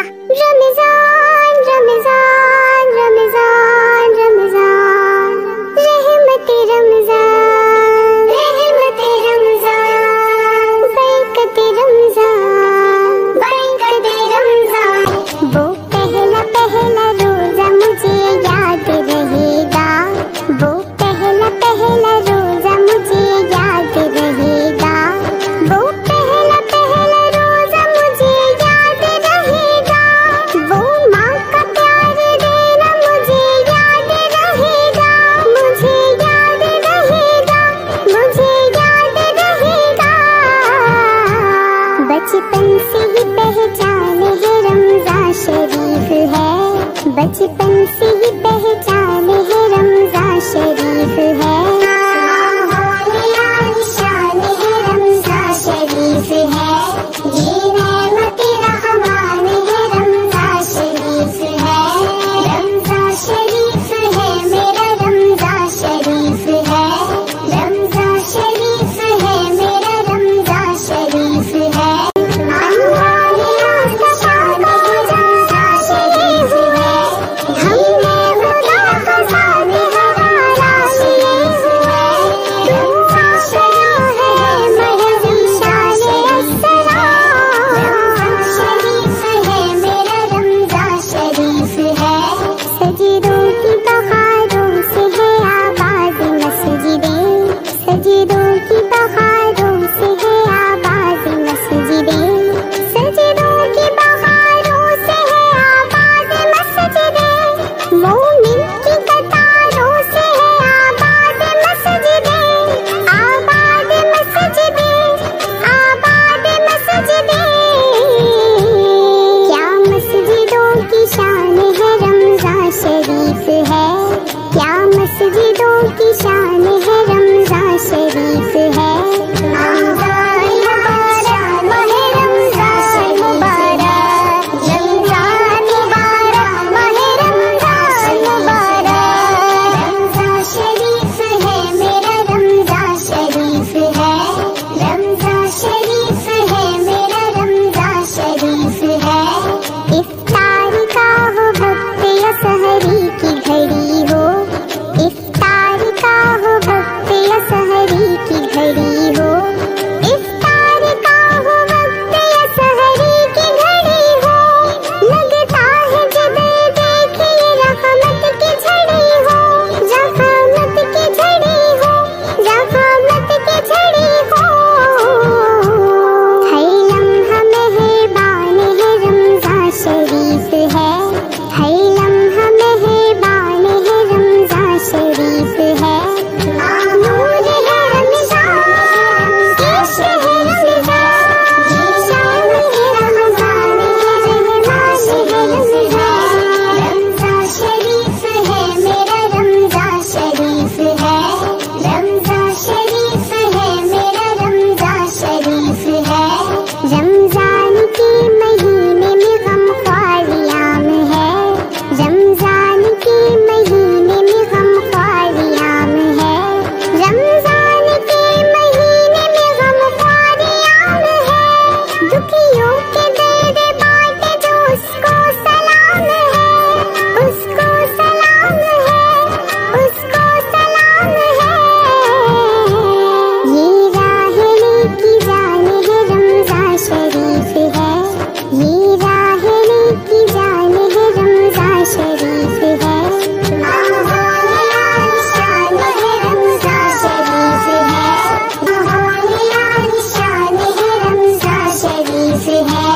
रमजान रमजान रमजान रमजान, रहमते रमजान रहमते रमजान, बरकते रमजान बरकते रमजान। वो पहला पहला रोजा मुझे याद रहेगा, वो पहला पहला रोजा मुझे याद रहेगा, वो पहला पहला रोजा मुझे याद रहेगा, वो माँ का प्यार देना मुझे याद रहेगा, मुझे याद रहेगा, मुझे याद रहेगा। बचपन से ही पहचान है रमजान शरीफ है, बचपन से ही पहचान है रमजान शरीफ है, निशान है रमजान शरीफ है, ये रहमत रहमान है रमजान शरीफ है, रमजान शरीफ है मेरा रमजान शरीफ है, रमजान शरीफ है मेरा रमजान शरीफ है। है।